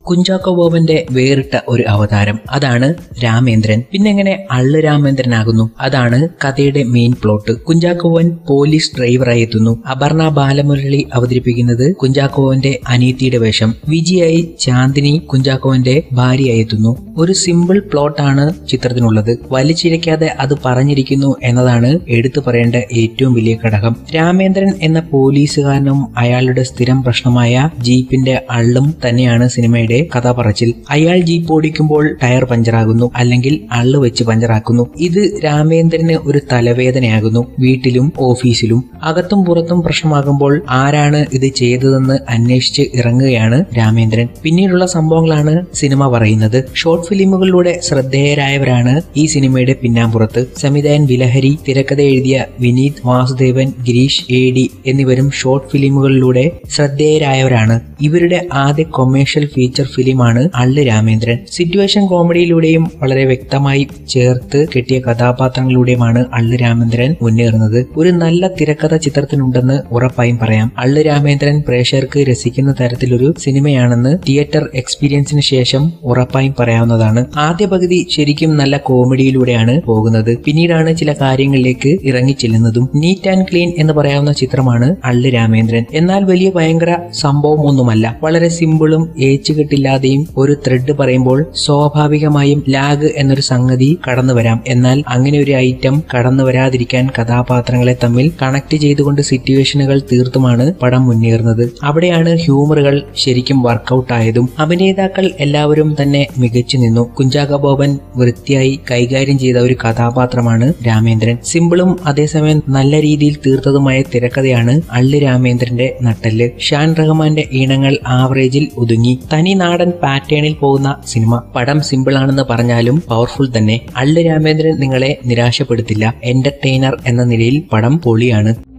കുഞ്ചാക്കോ ബോബന്റെ വേറിട്ട ഒരു അവതാരം, അതാണ് രാമേന്ദ്രൻ. പിന്നെങ്ങനെ അള്ളു രാമേന്ദ്രനാകുന്നു? അതാണ് കഥയുടെ main plot. Kunchacko Boban police ഡ്രൈവറായി എത്തുന്നു. അപർണ ബാലമുരളി അവതരിപ്പിക്കുന്നത് കുഞ്ചാക്കോ ബോബന്റെ അനിയത്തിയുടെ വേഷം. വിജിയായി ചാന്ദിനി കുഞ്ചാക്കോ ബോബന്റെ ഭാര്യയായി എത്തുന്നു. ഒരു സിമ്പിൾ പ്ലോട്ടാണ് ചിത്രത്തിനുള്ളത്. വലിച്ചിഴക്കാതെ അത് പറഞ്ഞിരിക്കുന്നു എന്നതാണ് എടുത്തു പറയേണ്ട ഏറ്റവും വലിയ ഘടകം. രാമേന്ദ്രൻ എന്ന പോലീസുകാരനും അയാളുടെ സ്ഥിരം പ്രശ്നമായ ജീപ്പിന്റെ അള്ളും തന്നെയാണ് സിനിമയുടെ കഥ പറച്ചിൽ. അയാൾ ജീപ്പ് ഓടിക്കുമ്പോൾ ടയർ പഞ്ചറാകുന്നു, അല്ലെങ്കിൽ അള്ളു വെച്ച് പഞ്ചറാക്കുന്നു. ഇത് രാമേന്ദ്രന് ഒരു തലവേദനയാകുന്നു. വീട്ടിലും ഓഫീസിലും അകത്തും പുറത്തും പ്രശ്നമാകുമ്പോൾ ആരാണ് ഇത് ചെയ്തതെന്ന് അന്വേഷിച്ച് ഇറങ്ങുകയാണ് രാമേന്ദ്രൻ. പിന്നീടുള്ള സംഭവങ്ങളാണ് സിനിമ പറയുന്നത്. ഷോർട്ട് ഫിലിമുകളിലൂടെ ശ്രദ്ധേയരായവരാണ് ഈ സിനിമയുടെ പിന്നാമ്പുറത്ത്. സംവിധായകൻ വിലഹരി, തിരക്കഥ എഴുതിയ വിനീത് വാസുദേവൻ, ഗിരീഷ് AD എന്നിവരും ഷോർട്ട് ഫിലിമുകളിലൂടെ ശ്രദ്ധേയരായവരാണ്. ഇവരുടെ ആദ്യ കൊമേഴ്ഷ്യൽ ഫീച്ചർ ഫിലിമാണ് അള്ളു രാമേന്ദ്രൻ. സിറ്റുവേഷൻ കോമഡിയിലൂടെയും വളരെ വ്യക്തമായി ചേർത്ത് കെട്ടിയ കഥാപാത്രങ്ങളിലൂടെയുമാണ് അള്ളു രാമേന്ദ്രൻ മുന്നേറുന്നത്. ഒരു നല്ല തിരക്കഥ ചിത്രത്തിനുണ്ടെന്ന് ഉറപ്പായും പറയാം. അള്ളു രാമേന്ദ്രൻ പ്രേക്ഷകർക്ക് രസിക്കുന്ന തരത്തിലൊരു സിനിമയാണെന്ന് തിയേറ്റർ എക്സ്പീരിയൻസിന് ശേഷം ഉറപ്പായും പറയാവുന്നതാണ്. ആദ്യ പകുതി ശരിക്കും നല്ല കോമഡിയിലൂടെയാണ് പോകുന്നത്. പിന്നീടാണ് ചില കാര്യങ്ങളിലേക്ക് ഇറങ്ങിച്ചെല്ലുന്നതും. നീറ്റ് ആൻഡ് ക്ലീൻ എന്ന് പറയാവുന്ന ചിത്രമാണ് അള്ളു രാമേന്ദ്രൻ. എന്നാൽ വലിയ ഭയങ്കര സംഭവം ഒന്നുമല്ല. വളരെ സിമ്പിളും ഏച്ചുകെട്ടില്ലാതെയും ഒരു ത്രെഡ് പറയുമ്പോൾ സ്വാഭാവികമായും ലാഗ് എന്നൊരു സംഗതി കടന്നു വരാം. എന്നാൽ അങ്ങനെ ഒരു ഐറ്റം കടന്നു വരാതിരിക്കാൻ കഥാപാത്രങ്ങളെ തമ്മിൽ കണക്ട് ചെയ്തുകൊണ്ട് സിറ്റുവേഷനുകൾ തീർത്തുമാണ് പടം മുന്നേറുന്നത്. അവിടെയാണ് ഹ്യൂമറുകൾ ശരിക്കും വർക്കൗട്ട് ആയതും. അഭിനേതാക്കൾ എല്ലാവരും തന്നെ മികച്ചു നിന്നു. കുഞ്ചാക്കോ ബോബൻ വൃത്തിയായി കൈകാര്യം ചെയ്ത ഒരു കഥാപാത്രമാണ് രാമേന്ദ്രൻ. സിമ്പിളും അതേസമയം നല്ല രീതിയിൽ തീർത്തതുമായ തിരക്കഥയാണ് അള്ളു രാമേന്ദ്രന്റെ നട്ടെല്ല്. ഷാൻ റഹ്മാന്റെ ഈണങ്ങൾ ആവറേജിൽ ഒതുങ്ങി. തനി നാടൻ പാറ്റേണിൽ പോകുന്ന സിനിമ. പടം സിമ്പിൾ ആണെന്ന് പറഞ്ഞാലും പവർഫുൾ തന്നെ. അള്ളു രാമേന്ദ്രൻ നിങ്ങളെ നിരാശപ്പെടുത്തില്ല. എന്റർടൈനർ എന്ന നിലയിൽ പടം പൊളിയാണ്.